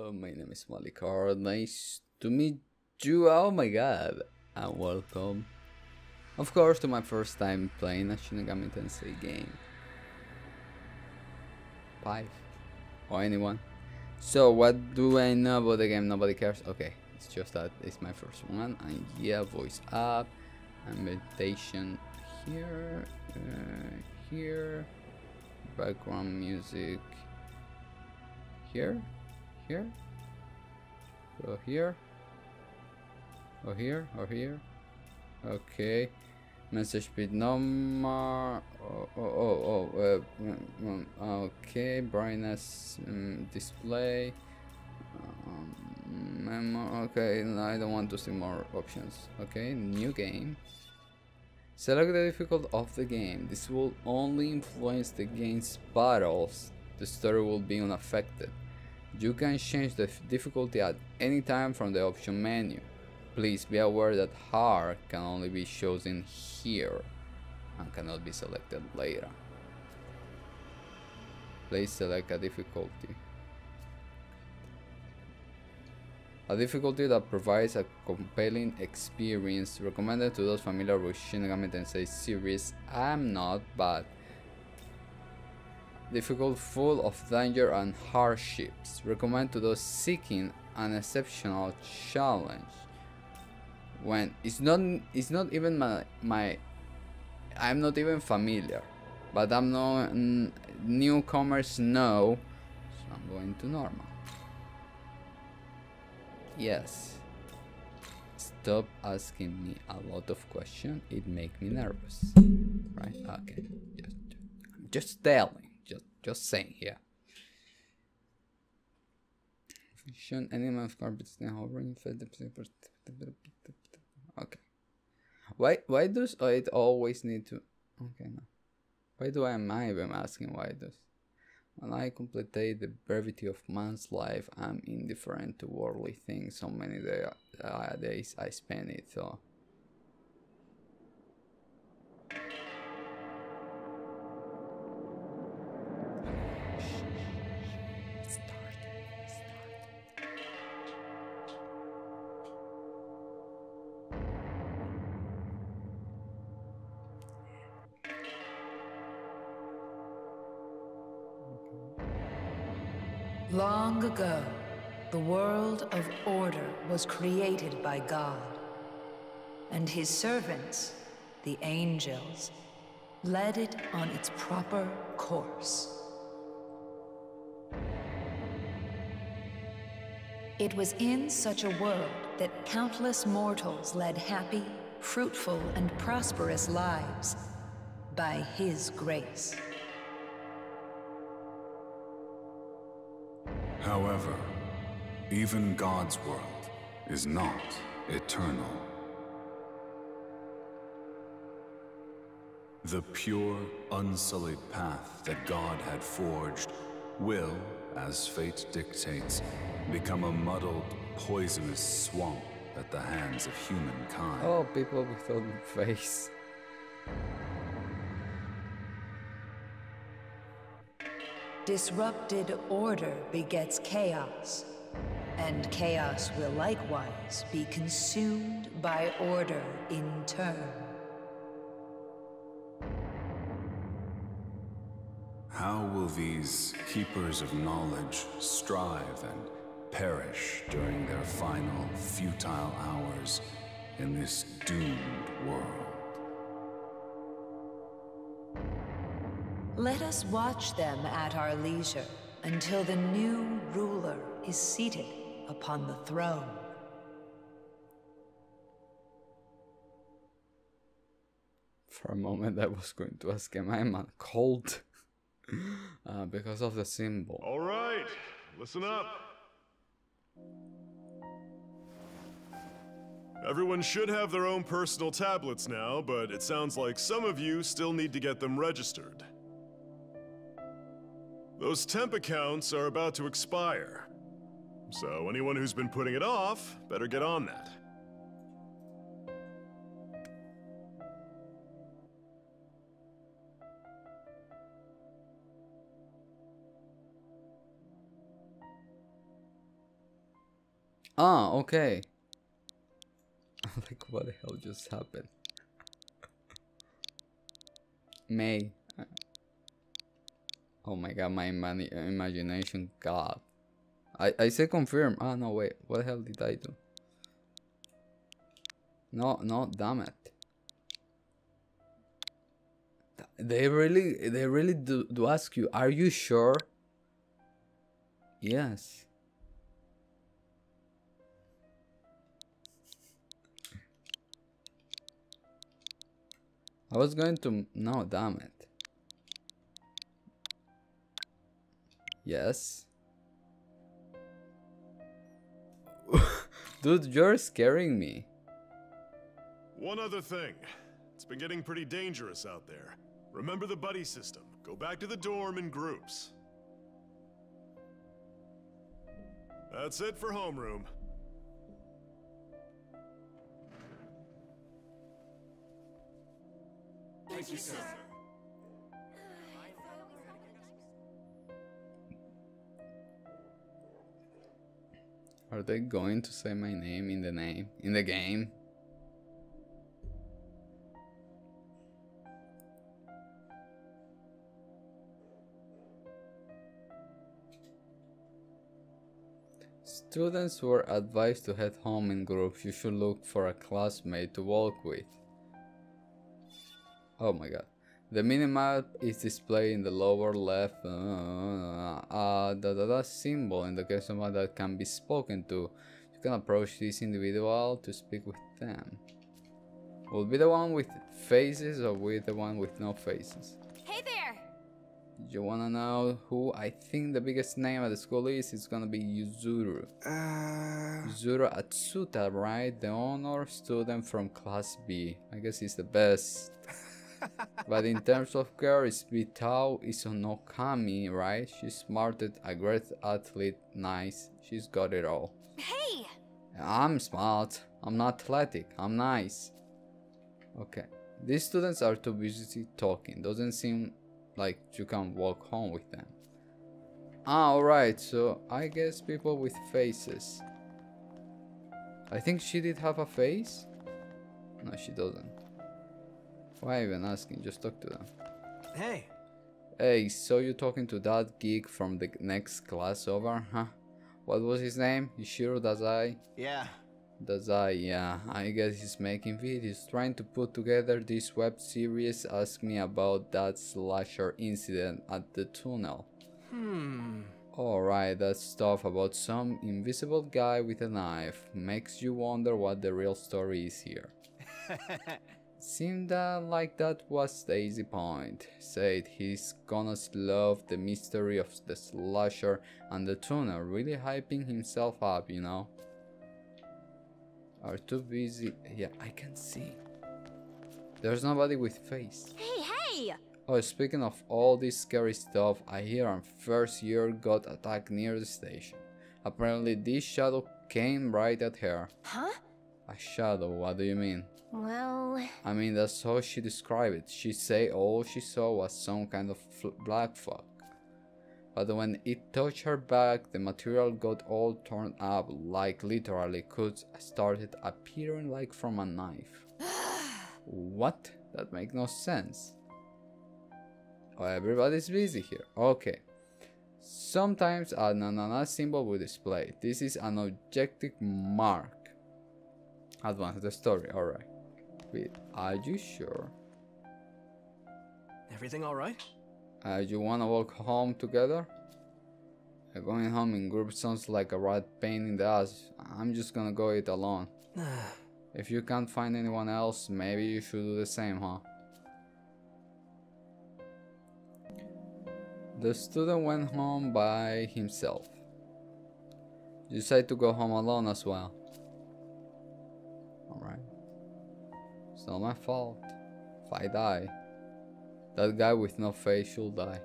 My name is Malikar. Nice to meet you. Oh my god. And welcome, of course, to my first time playing a Shin Megami Tensei game. 5. Or anyone. So, what do I know about the game? Nobody cares. Okay, it's just that it's my first one. And yeah, voice up. And meditation here. Here. Background music. Here. Here. Or here. Or here. Or here. Okay. Message speed number. Okay. Brightness display. Memo. Okay. I don't want to see more options. Okay. New game. Select the difficulty of the game. This will only influence the game's battles. The story will be unaffected. You can change the difficulty at any time from the option menu. Please be aware that hard can only be chosen here and cannot be selected later. Please select a difficulty. A difficulty that provides a compelling experience, recommended to those familiar with Shin Megami Tensei series. I'm not, but difficult, full of danger and hardships. Recommend to those seeking an exceptional challenge. When it's not even my I'm not even familiar, but I'm no newcomers know, so I'm going to normal. Yes. Stop asking me a lot of questions. It makes me nervous, right? Okay. I'm just telling. Just saying here. Vision animal of carpets now hovering fed the okay. Why does it always need to okay no. Why do I am I even asking why it does? When I contemplate the brevity of man's life, I'm indifferent to worldly things. So many days I spend it so. Long ago, the world of order was created by God, and his servants, the angels, led it on its proper course. It was in such a world that countless mortals led happy, fruitful, and prosperous lives by his grace. However, even God's world is not eternal. The pure, unsullied path that God had forged will, as fate dictates, become a muddled, poisonous swamp at the hands of humankind. Oh, people without face. Disrupted order begets chaos, and chaos will likewise be consumed by order in turn. How will these keepers of knowledge strive and perish during their final, futile hours in this doomed world? Let us watch them at our leisure until the new ruler is seated upon the throne. For a moment I was going to ask him, am I cold? Because of the symbol. All right, listen up. Everyone should have their own personal tablets now, but it sounds like some of you still need to get them registered. Those temp accounts are about to expire, so anyone who's been putting it off better get on that. Ah, okay. Like, what the hell just happened? May. Oh my god, my imagination. God. I say confirm. Ah, no, wait. What the hell did I do? No, no, damn it. They really do ask you, are you sure? Yes. I was going to, no, damn it. Yes. Dude, you're scaring me. One other thing. It's been getting pretty dangerous out there. Remember the buddy system. Go back to the dorm in groups. That's it for homeroom. Thank you, sir. Are they going to say my name in the game? Students were advised to head home in groups. You should look for a classmate to walk with. Oh my god. The minimap is displayed in the lower left. The symbol indicates someone that can be spoken to. You can approach this individual to speak with them. Will be the one with faces or with the one with no faces? Hey there! You wanna know who I think the biggest name at the school is? It's gonna be Yuzuru. Yuzuru Atsuta, right? The honor student from class B. I guess he's the best. But in terms of girls, Bitao Isonokami, right? She's smarted, a great athlete, nice. She's got it all. Hey! I'm smart. I'm not athletic. I'm nice. Okay. These students are too busy talking. Doesn't seem like you can walk home with them. Ah, alright. So I guess people with faces. I think she did have a face. No, she doesn't. Why even asking? Just talk to them. Hey. Hey, so you talking to that geek from the next class over, huh? What was his name? Ishiro Dazai? Yeah. Dazai, yeah. I guess he's making videos, trying to put together this web series. Ask me about that slasher incident at the tunnel. Alright, that stuff about some invisible guy with a knife. Makes you wonder what the real story is here. Seemed like that was the easy point. Said he's gonna love the mystery of the slasher and the tunnel, really hyping himself up, you know. Are too busy. Yeah, I can see. There's nobody with face. Hey! Oh, speaking of all this scary stuff, I hear our first year got attacked near the station. Apparently this shadow came right at her. Huh? A shadow, what do you mean? Well... I mean, that's how she described it. She said all she saw was some kind of black fog. But when it touched her back, the material got all torn up, like literally cuts started appearing like from a knife. What? That makes no sense. Oh, everybody's busy here. Okay. Sometimes an ananas symbol will display. This is an objective mark. Advance the story, alright. Wait, are you sure? Everything alright? You wanna walk home together? Going home in group sounds like a right pain in the ass. I'm just gonna go it alone. If you can't find anyone else, maybe you should do the same, huh? The student went home by himself. You decided to go home alone as well. Alright. It's not my fault. If I die, that guy with no face should die.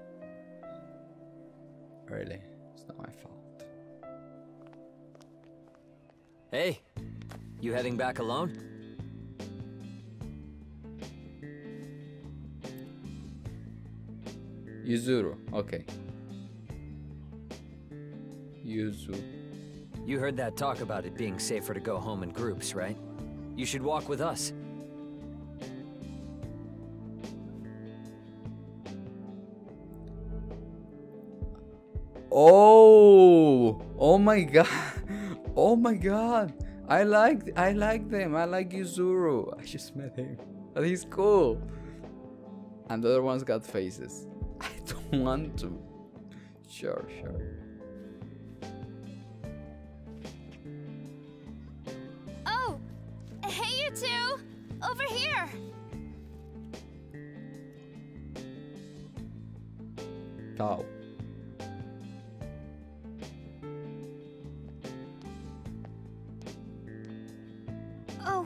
Really, it's not my fault. Hey, you heading back alone? Yuzuru, okay. You heard that talk about it being safer to go home in groups, right? You should walk with us. Oh! Oh my god! Oh my god! I like them. I like Yuzuru. I just met him, but he's cool. And the other one's got faces. I don't want to. Sure. Oh! Hey, you two! Over here! Tao. Oh,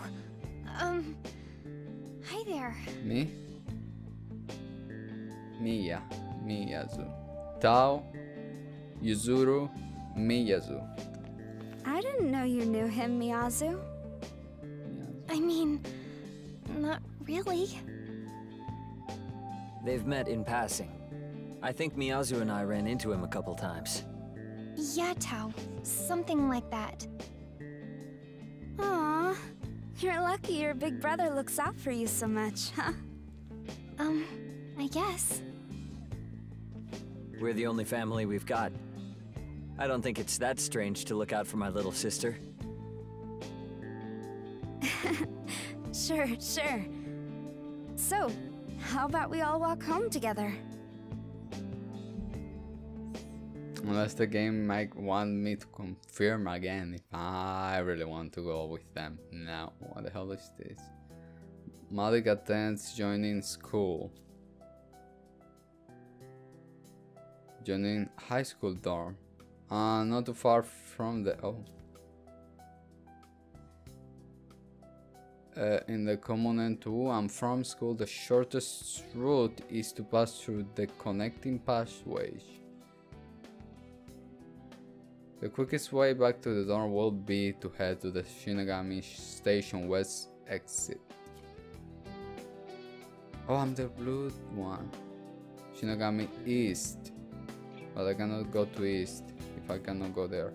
hi there. Me? Miyazu. Tao, Yuzuru, Miyazu. I didn't know you knew him, Miyazu. I mean, not really. They've met in passing. I think Miyazu and I ran into him a couple times. Yeah, Tao. Something like that. Aw, you're lucky your big brother looks out for you so much, huh? I guess. We're the only family we've got. I don't think it's that strange to look out for my little sister. Sure. So, how about we all walk home together? Unless the game might want me to confirm again if I really want to go with them. Now, what the hell is this? Malik attends joining school. Joining high school dorm. Not too far from the... Oh. In the Comune 2, I'm from school. The shortest route is to pass through the connecting passageways. The quickest way back to the dorm will be to head to the Shinigami Station West exit. Oh, I'm the blue one. Shinigami East. But I cannot go to East if I cannot go there.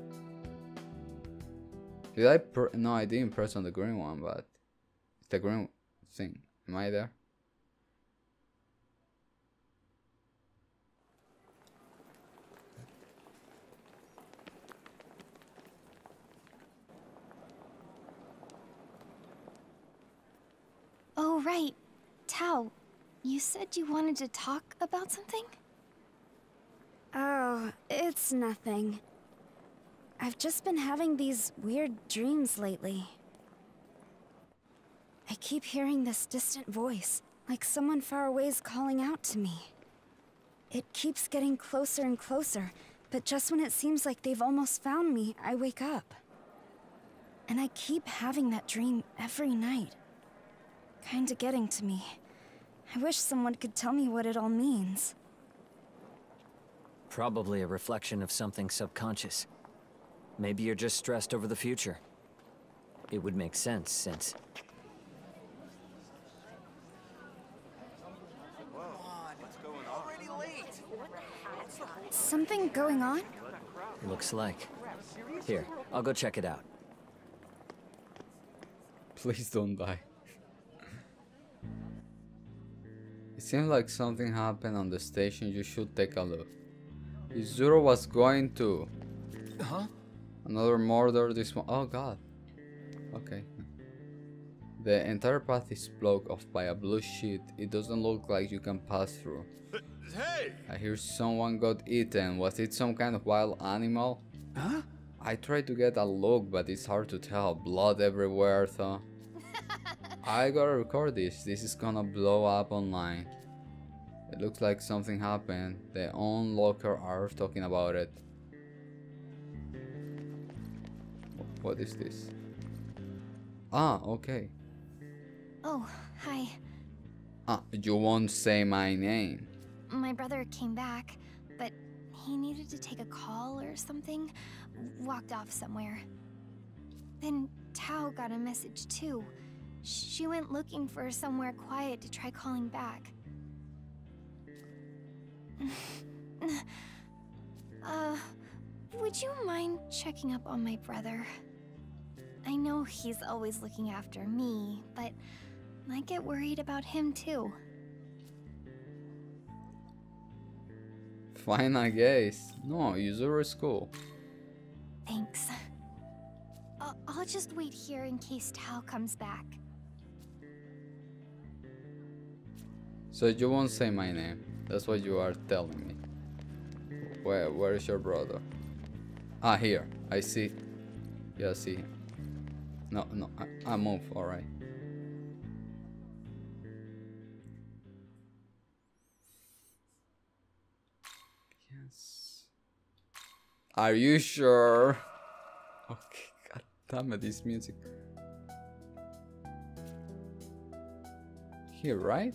Did I no, I didn't press on the green one, but the green thing. Am I there? Oh, right. Tao, you said you wanted to talk about something? Oh, it's nothing. I've just been having these weird dreams lately. I keep hearing this distant voice, like someone far away is calling out to me. It keeps getting closer and closer, but just when it seems like they've almost found me, I wake up. And I keep having that dream every night. Kinda getting to me. I wish someone could tell me what it all means. Probably a reflection of something subconscious. Maybe you're just stressed over the future. It would make sense since... Something going on? Looks like. Here, I'll go check it out. Please don't die. It seems like something happened on the station. You should take a look. Yuzuru was going to... Huh? Another murder this one. Oh god. Okay. The entire path is blocked off by a blue sheet. It doesn't look like you can pass through. Hey! I hear someone got eaten. Was it some kind of wild animal? Huh? I tried to get a look, but it's hard to tell. Blood everywhere, though. I gotta record this. This is gonna blow up online. It looks like something happened. The onlooker are talking about it. What is this? Ah, okay. Oh, hi. Ah, you won't say my name. My brother came back, but he needed to take a call or something. Walked off somewhere. Then Tao got a message too. She went looking for somewhere quiet to try calling back. would you mind checking up on my brother? I know he's always looking after me, but I get worried about him too. Fine, I guess. No, Yuzuru is cool. Thanks. I'll just wait here in case Tao comes back. So you won't say my name. That's what you are telling me. Where is your brother? Ah, here. I see. Yeah, I see him. No, I move. All right. Yes. Are you sure? Okay. God damn it, this music. Here, right?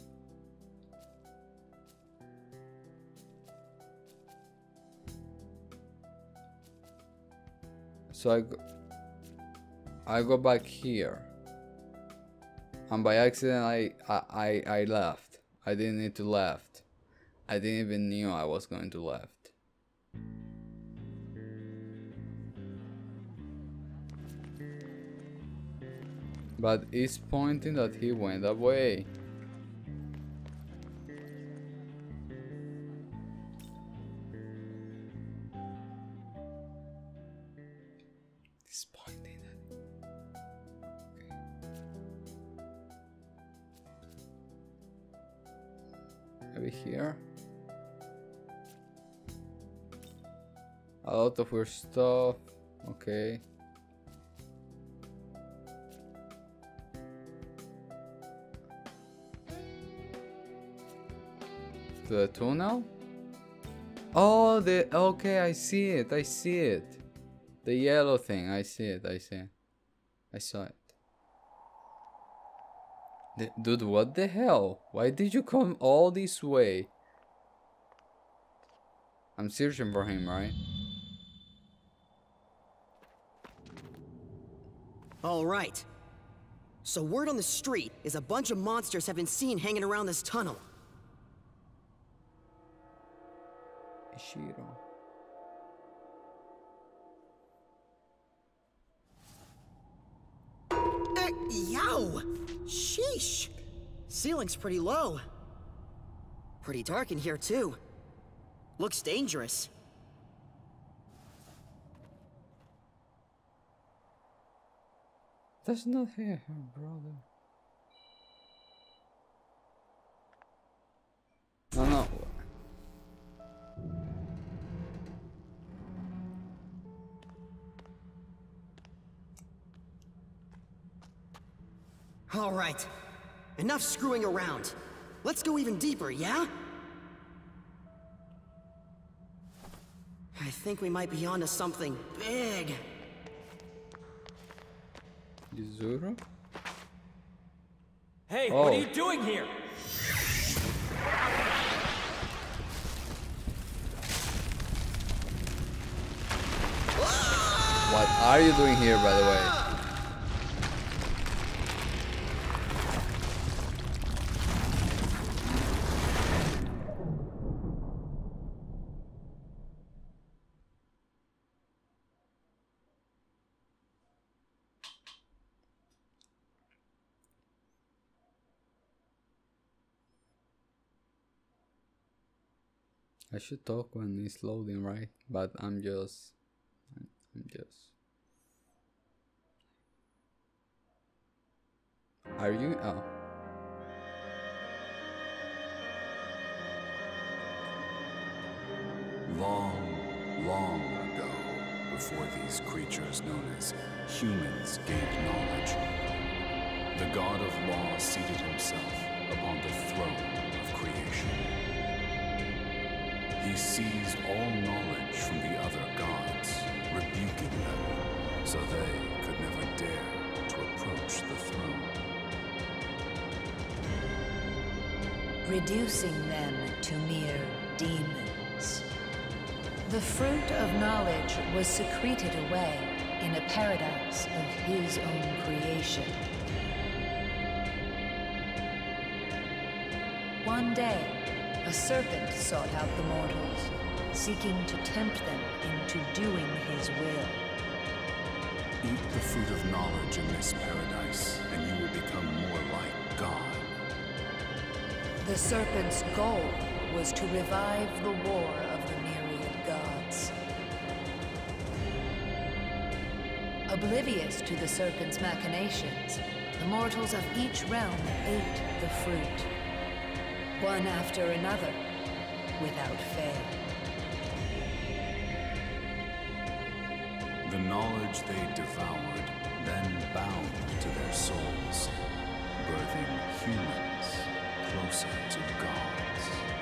So I go back here, and by accident I left. I didn't need to left. I didn't even knew I was going to left. But it's pointing that he went away. Maybe here. A lot of weird stuff. Okay. To the tunnel? Oh, okay, I see it. I see it. The yellow thing. I see it. I see it. I saw it. Dude, what the hell? Why did you come all this way? I'm searching for him, right? All right. So word on the street is a bunch of monsters have been seen hanging around this tunnel. Ishiro. Yow! Sheesh! Ceiling's pretty low. Pretty dark in here, too. Looks dangerous. That's not here, brother. No. All right. Enough screwing around. Let's go even deeper, yeah? I think we might be onto something big. Yuzuru? Hey, what are you doing here? What are you doing here, by the way? I should talk when it's loading, right? But I'm just... Are you? Oh. Long ago, before these creatures known as humans gained knowledge, the god of law seated himself upon the throne of creation. He seized all knowledge from the other gods, rebuking them, so they could never dare to approach the throne. Reducing them to mere demons. The fruit of knowledge was secreted away in a paradise of his own creation. One day, a serpent sought out the mortals, seeking to tempt them into doing his will. Eat the fruit of knowledge in this paradise, and you will become more like God. The serpent's goal was to revive the war of the myriad gods. Oblivious to the serpent's machinations, the mortals of each realm ate the fruit, one after another, without fail. The knowledge they devoured then bound to their souls, birthing humans closer to gods.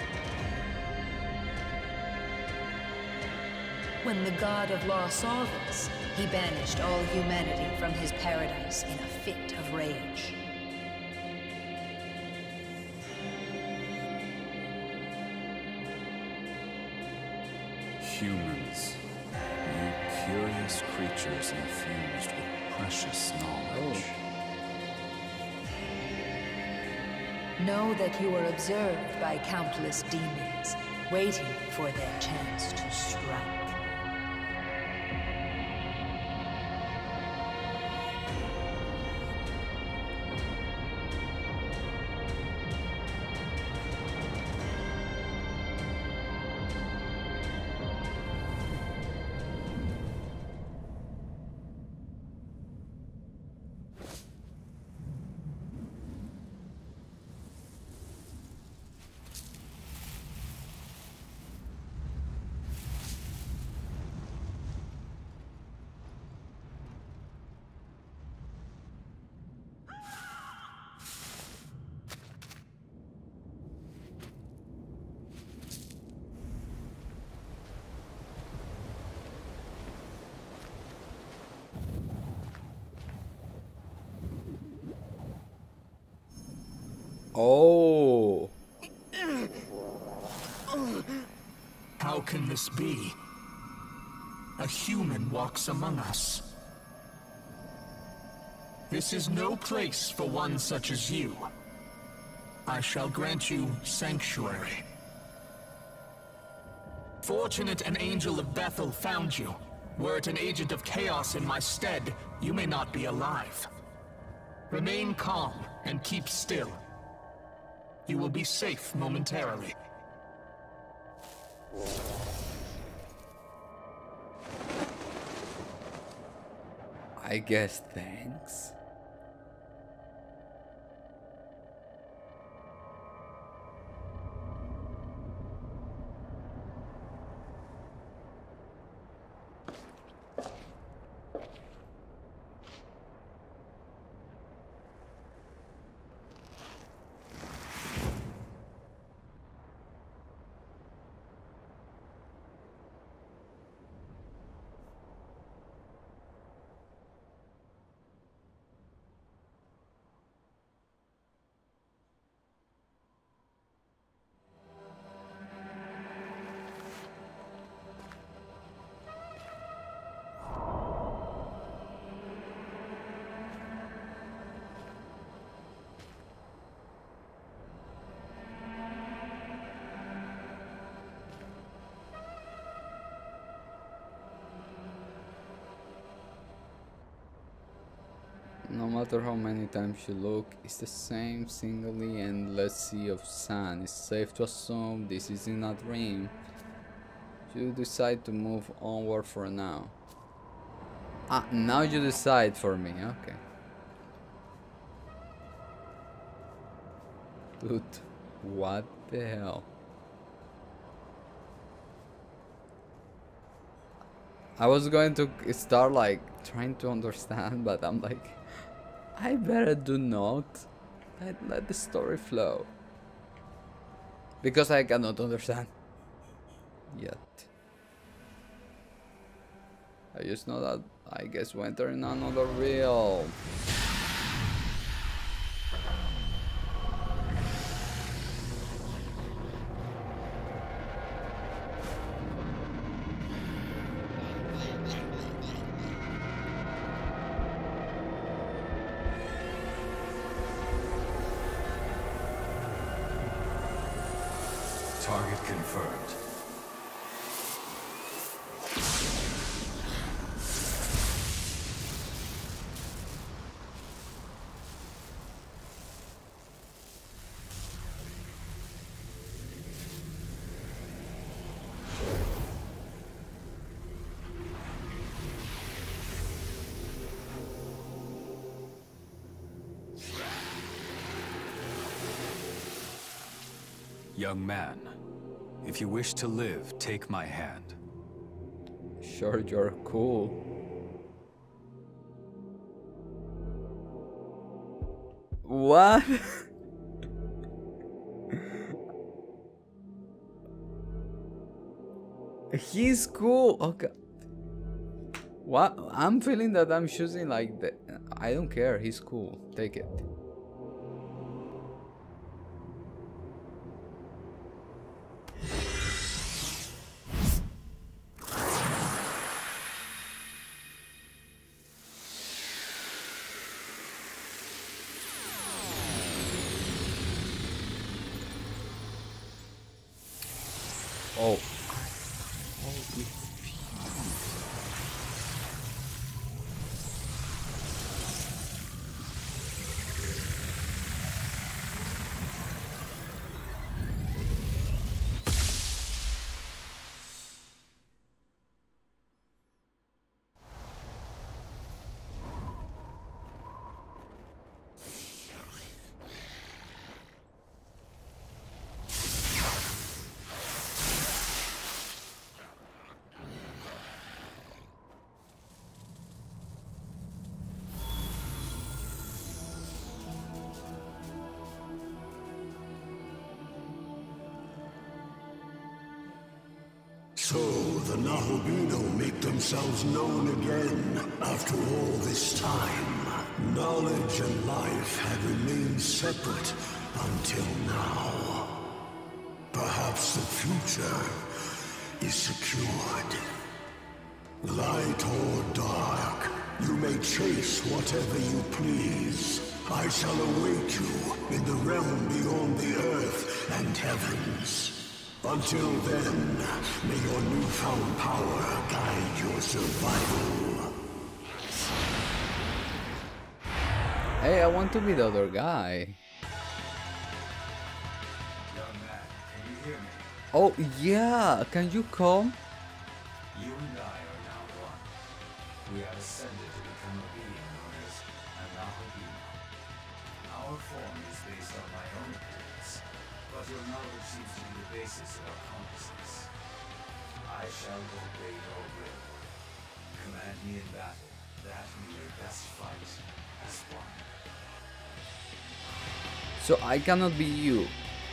When the god of law saw this, he banished all humanity from his paradise in a fit of rage. Humans, you curious creatures infused with precious knowledge. Know that you are observed by countless demons, waiting for their chance to strike. Oh. How can this be? A human walks among us. This is no place for one such as you. I shall grant you sanctuary. Fortunate an angel of Bethel found you. Were it an agent of chaos in my stead, you may not be alive. Remain calm and keep still. You will be safe momentarily. I guess thanks. No matter how many times you look, it's the same singly endless sea of sand. It's safe to assume this isn't a dream. You decide to move onward for now. Ah, now you decide for me, okay. Dude, what the hell? I was going to start like trying to understand, but I'm like, I better do not. Let the story flow. Because I cannot understand yet. I just know that I guess we enter in another realm. Target confirmed. Young man, if you wish to live, take my hand. Sure, you're cool. What? He's cool. Okay. What? I'm feeling that I'm choosing like that. I don't care. He's cool. Take it. Oh. So, the Nahobino make themselves known again after all this time. Knowledge and life had remained separate until now. Perhaps the future is secured. Light or dark, you may chase whatever you please. I shall await you in the realm beyond the earth and heavens. Until then, may your newfound power guide your survival. Hey, I want to be the other guy. Young man, can you hear me? Oh, yeah. Can you come? You and I are now one. We have ascended to become a being known as a Nahobino. Our form is based on my own appearance, but your knowledge seems to be the basis of our consciousness. I shall obey your will. Command me in battle, that we may best fight as one. So I cannot be you.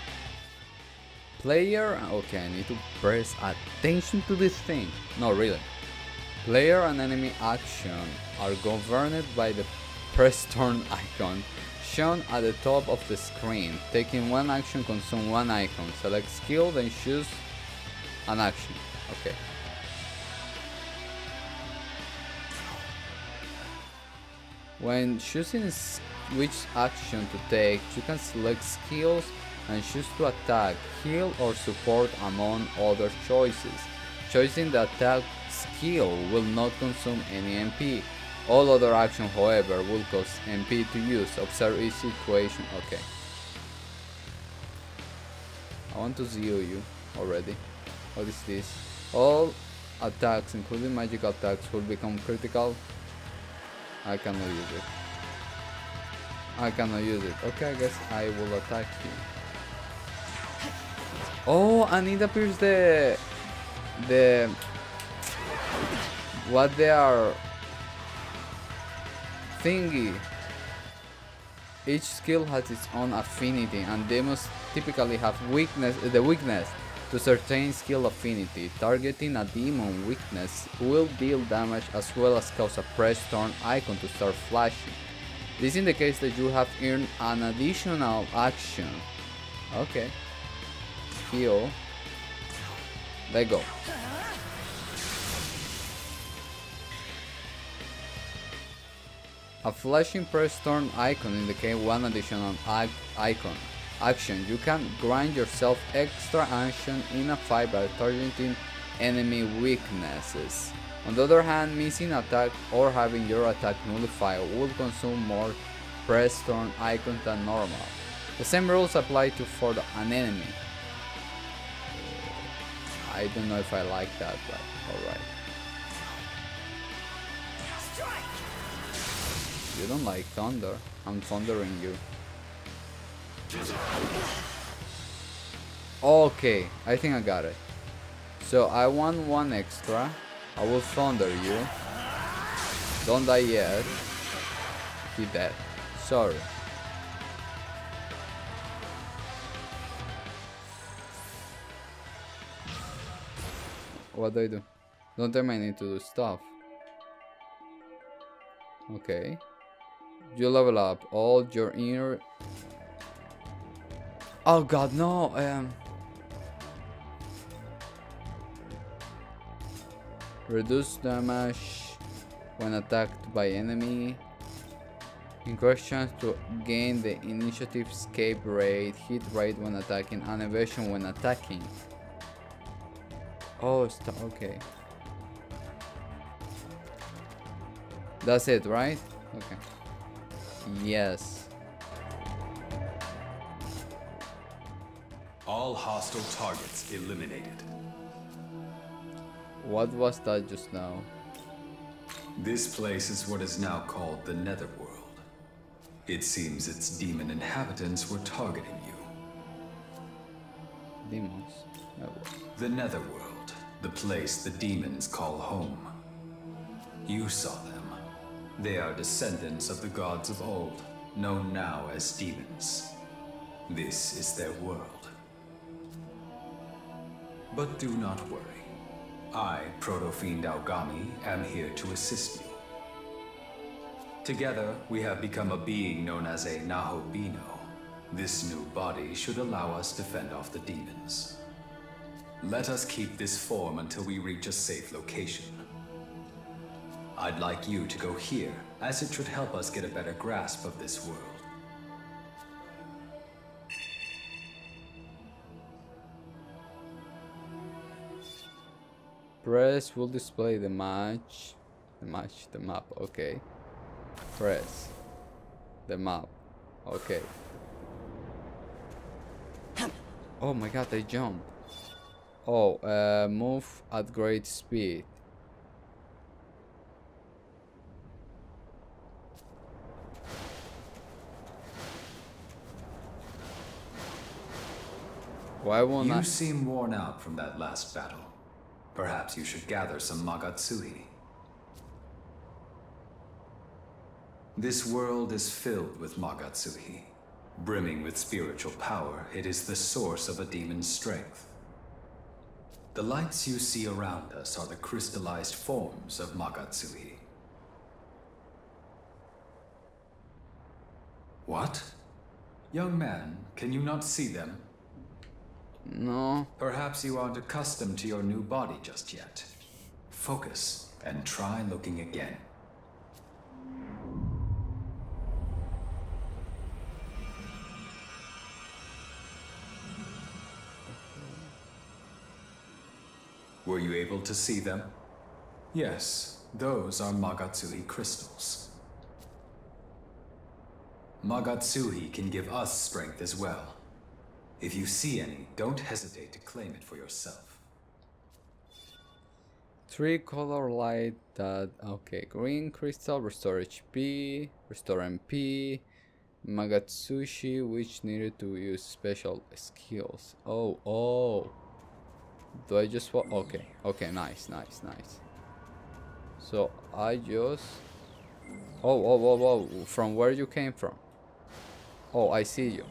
Player, okay, I need to press attention to this thing. No, really. Player and enemy action are governed by the press turn icon shown at the top of the screen. Taking one action, consume one icon. Select skill, then choose an action. Okay. When choosing which action to take, you can select skills and choose to attack, heal or support among other choices. Choosing the attack skill will not consume any MP. All other actions, however, will cost MP to use. Observe each situation. Okay. I want to zero you already. What is this? All attacks, including magical attacks, will become critical. I cannot use it. I cannot use it. Okay, I guess I will attack you. Oh, and it appears the what they are thingy. Each skill has its own affinity, and they must typically have the weakness to certain skill affinity. Targeting a demon weakness will deal damage as well as cause a press turn icon to start flashing. This indicates that you have earned an additional action. Okay. Heal. Let go. A flashing press turn icon indicates one additional action. You can grant yourself extra action in a fight by targeting enemy weaknesses. On the other hand, missing attack or having your attack nullified will consume more press turn icons than normal. The same rules apply to for an enemy. I don't know if I like that, but alright. You don't like thunder. I'm thundering you. Okay, I think I got it. So I want one extra. I will thunder you. Don't die yet. He dead. Sorry. What do I do? Don't tell me I need to do stuff. Okay. You level up all your inner... Oh god, no! Reduce damage when attacked by enemy. Increase chance to gain the initiative escape rate, hit rate when attacking, and evasion when attacking. Oh, okay. That's it, right? Okay. Yes. All hostile targets eliminated. What was that just now? This place is what is now called the Netherworld. It seems its demon inhabitants were targeting you. Demons? No. The Netherworld, the place the demons call home. You saw them. They are descendants of the gods of old, known now as demons. This is their world. But do not worry. I, Proto-Fiend Aogami, am here to assist you. Together, we have become a being known as a Nahobino. This new body should allow us to fend off the demons. Let us keep this form until we reach a safe location. I'd like you to go here, as it should help us get a better grasp of this world. Press will display the map, okay. Press the map, okay. Oh my god, I jump. Oh, move at great speed. Why won't I? You seem worn out from that last battle. Perhaps you should gather some Magatsuhi. This world is filled with Magatsuhi. Brimming with spiritual power, it is the source of a demon's strength. The lights you see around us are the crystallized forms of Magatsuhi. What? Young man, can you not see them? No. Perhaps you aren't accustomed to your new body just yet. Focus and try looking again. Were you able to see them? Yes, those are Magatsuhi crystals. Magatsuhi can give us strength as well. If you see any, don't hesitate to claim it for yourself. 3 color light that, okay, green crystal, restore HP, restore MP, Magatsushi, which needed to use special skills. Oh. Do I just want, okay, nice. So I just, oh, from where you came from? Oh, I see you,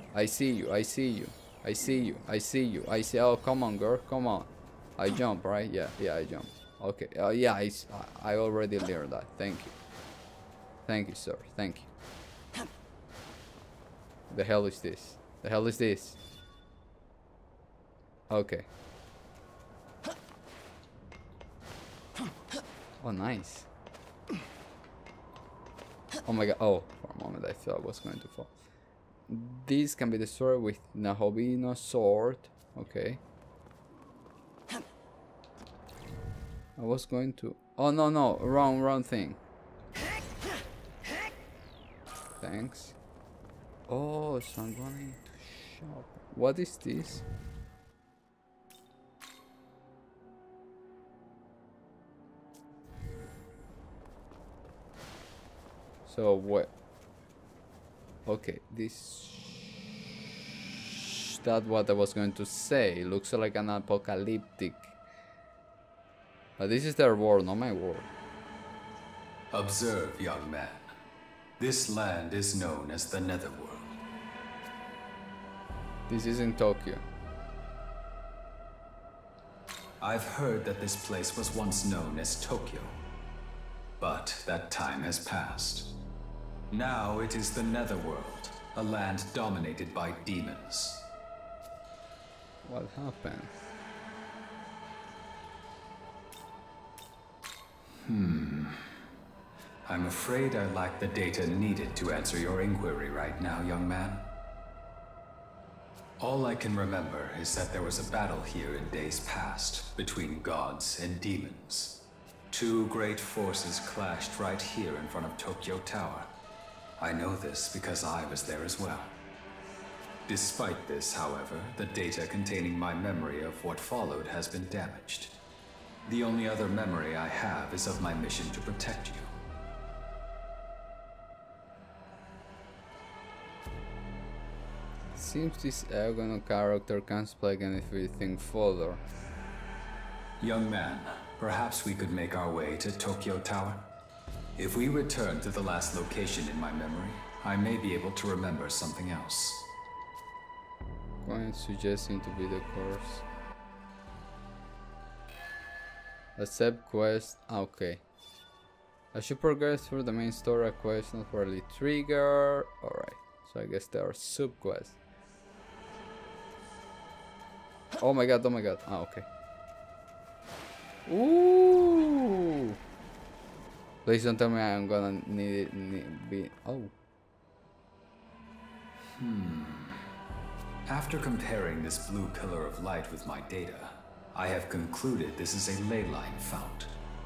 oh, come on girl, come on. I jump, right? Yeah, I jump. Okay, yeah, I already learned that. Thank you, sir, thank you. The hell is this? Okay. Oh, nice. Oh my god, oh, for a moment I thought I was going to fall. This can be destroyed with Nahobino sword. Okay. I was going to... Oh, no, wrong thing. Thanks. Oh, so I'm going to shop. What is this? So what? Okay, this That's what I was going to say. It looks like an apocalyptic. But this is their world, not my world. Observe, young man. This land is known as the Netherworld. This is in Tokyo. I've heard that this place was once known as Tokyo. But that time has passed. Now it is the Netherworld, a land dominated by demons. What happened? I'm afraid I lack the data needed to answer your inquiry right now, young man. All I can remember is that there was a battle here in days past between gods and demons. Two great forces clashed right here in front of Tokyo Tower. I know this because I was there as well. Despite this, however, the data containing my memory of what followed has been damaged. The only other memory I have is of my mission to protect you. Seems this Aegon character can't explain anything further. Young man, perhaps we could make our way to Tokyo Tower? If we return to the last location in my memory, I may be able to remember something else. Going suggesting to be the course. Accept quest. Okay. I should progress through the main story quest, not really trigger. Alright. So I guess there are sub quests. Oh my god, oh my god. Ah, okay. Ooh! Please don't tell me I'm gonna need it. Oh. After comparing this blue pillar of light with my data, I have concluded this is a ley line fount.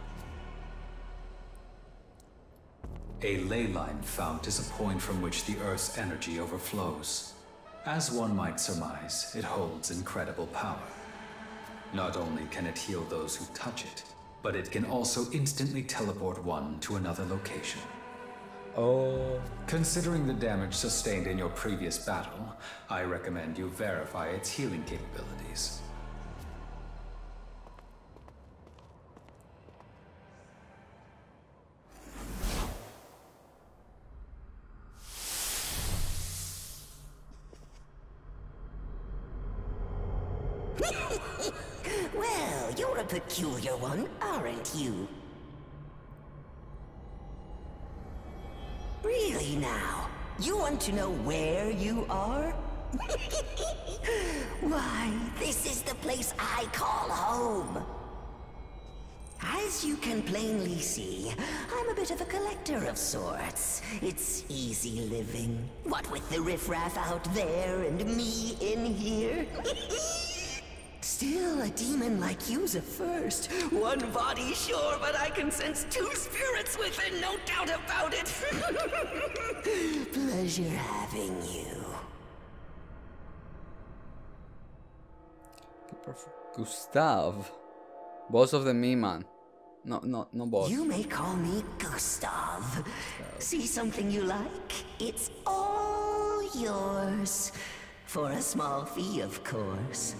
A ley line fount is a point from which the Earth's energy overflows. As one might surmise, it holds incredible power. Not only can it heal those who touch it, but it can also instantly teleport one to another location. Oh. Considering the damage sustained in your previous battle, I recommend you verify its healing capabilities. Well, you're a peculiar one, aren't you? Really now? You want to know where you are? Why, this is the place I call home. As you can plainly see, I'm a bit of a collector of sorts. It's easy living. What with the riffraff out there and me in here. Still, a demon like you's a first. One body, sure, but I can sense two spirits within, no doubt about it. Pleasure having you. Gustav. Boss of the me man. No boss. You may call me Gustav. See something you like? It's all yours. For a small fee, of course.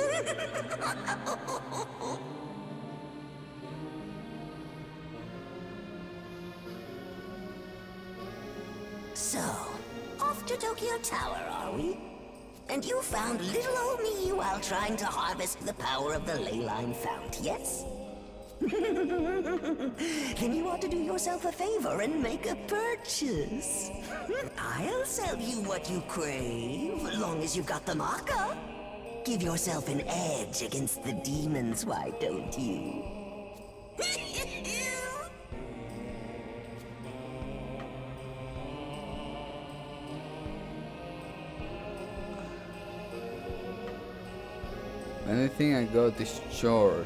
So, off to Tokyo Tower, are we? And you found little old me while trying to harvest the power of the ley line fount, yes? Then you ought to do yourself a favor and make a purchase. I'll sell you what you crave, as long as you've got the marker. Give yourself an edge against the demons, why don't you? Anything I got is yours.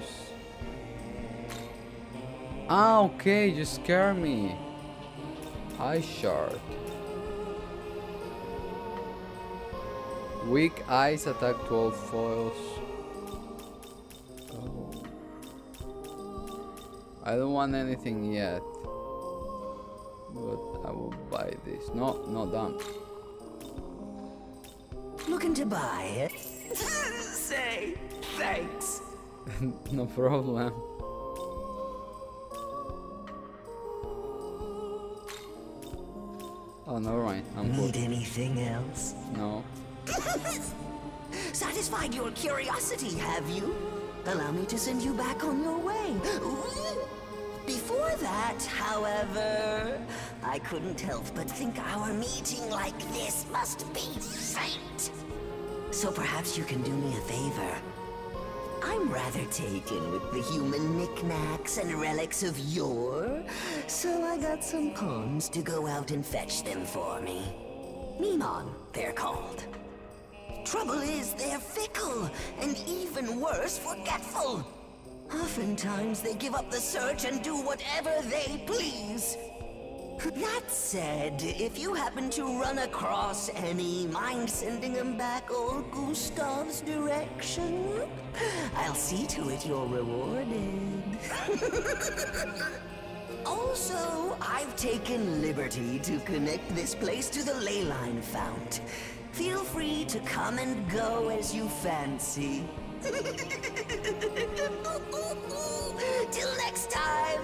Ah, okay, you scare me. Eye shard. Weak eyes attack 12 foils. Oh. I don't want anything yet. But I will buy this. No, not done. Looking to buy it? Say thanks. No problem. Oh, no, right. Need anything else? No. Satisfied your curiosity, have you? Allow me to send you back on your way. Before that, however, I couldn't help but think our meeting like this must be fate. So perhaps you can do me a favor. I'm rather taken with the human knickknacks and relics of yore, so I got some pawns to go out and fetch them for me. Mimon, they're called. Trouble is, they're fickle, and even worse, forgetful. Oftentimes, they give up the search and do whatever they please. That said, if you happen to run across any, mind sending them back old Gustav's direction? I'll see to it you're rewarded. Also, I've taken liberty to connect this place to the ley line fount. Feel free to come and go as you fancy. Till next time.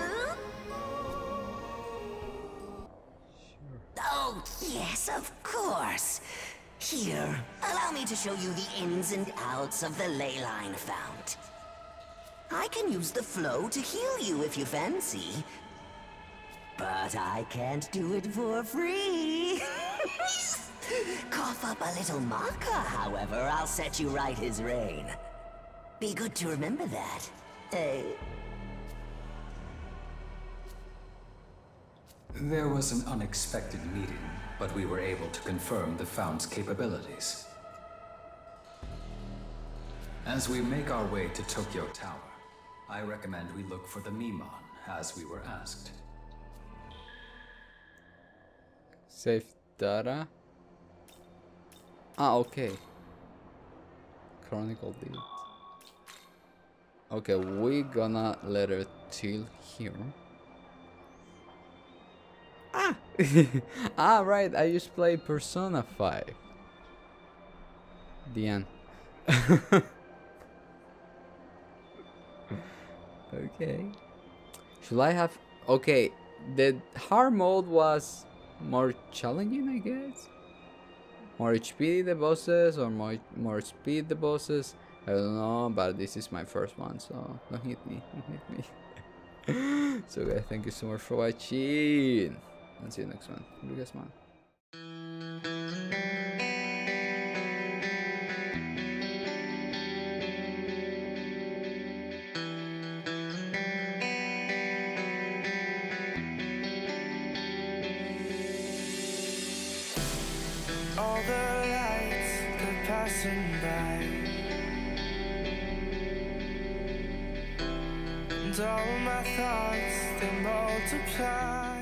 Oh, yes, of course. Here, allow me to show you the ins and outs of the ley line fount. I can use the flow to heal you if you fancy. But I can't do it for free. Cough up a little maca, however, I'll set you right his reign. Be good to remember that. There was an unexpected meeting, but we were able to confirm the Fount's capabilities. As we make our way to Tokyo Tower, I recommend we look for the Mimon, as we were asked. Save data. Ah, okay. Chronicle delete. Okay, we gonna let her chill here. Ah! Ah, right, I just played Persona 5. The end. Okay. Should I have... Okay, the hard mode was more challenging, I guess? More HP the bosses, or more speed the bosses? I don't know, but this is my first one, so don't hit me, don't hit me. So guys, thank you so much for watching, and see you next one. Have a good one. All the lights, they're passing by, and all my thoughts, they multiply.